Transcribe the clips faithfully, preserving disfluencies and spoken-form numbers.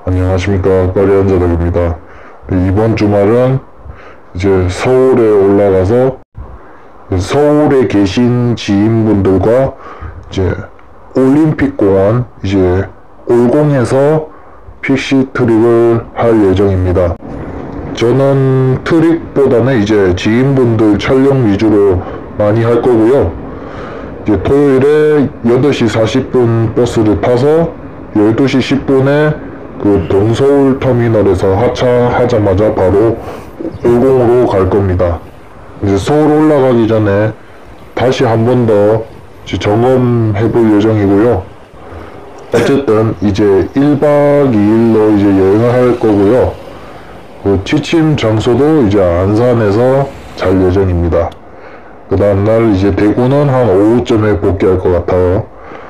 안녕하십니까, 파리한자덕입니다. 이번 주말은 이제 서울에 올라가서 서울에 계신 지인분들과 이제 올림픽공원 이제 올공에서 픽시 트릭을 할 예정입니다. 저는 트릭보다는 이제 지인분들 촬영 위주로 많이 할 거고요. 이제 토요일에 여덟 시 사십 분 버스를 타서 열두 시 십 분에 그 동서울 터미널에서 하차하자마자 바로 올공으로 갈 겁니다. 이제 서울 올라가기 전에 다시 한 번 더 점검해 볼 예정이고요. 어쨌든 이제 일 박 이 일로 이제 여행을 할 거고요. 그 취침 장소도 이제 안산에서 잘 예정입니다. 그 다음날 이제 대구는 한 오후쯤에 복귀할 것 같아요.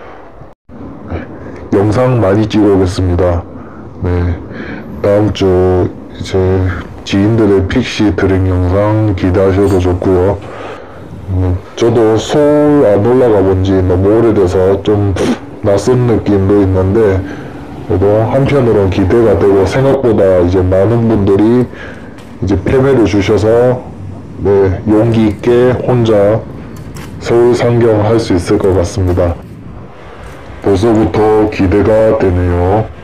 영상 많이 찍어 오겠습니다. 네, 다음 주 이제 지인들의 픽시 트릭 영상 기대하셔도 좋고요. 음, 저도 서울 안 올라가 본 지 너무 오래돼서 좀 낯선 느낌도 있는데, 그래도 한편으로는 기대가 되고, 생각보다 이제 많은 분들이 이제 패배를 주셔서 네, 용기 있게 혼자 서울 상경할 수 있을 것 같습니다. 벌써부터 기대가 되네요.